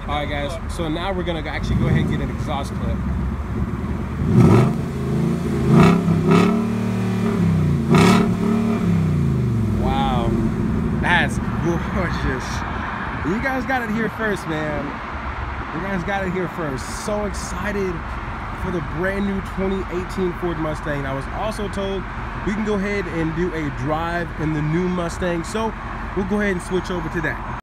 Alright guys, so now we're gonna actually go ahead and get an exhaust clip. Wow, that's gorgeous. You guys got it here first, man. You guys got it here first. So excited for the brand new 2018 Ford Mustang. I was also told we can go ahead and do a drive in the new Mustang, so we'll go ahead and switch over to that.